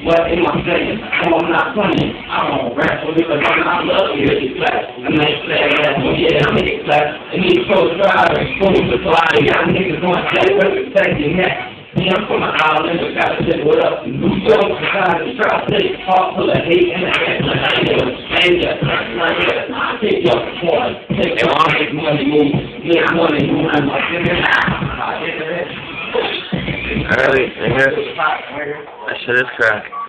What am I saying? Oh, I'm not funny. I don't rap for because I love you. It's class. And they say that, well, yeah, I'm in class. And these folks driving, full supply. Young niggas going to say, what's the second next? Yeah, I'm from the island, but gotta say what up. New York, try to take part full of hate and ass. Like I never stand up. Like that. I take your point. Take your make money move. Make money move. I'm like, Alright, that shit is crack.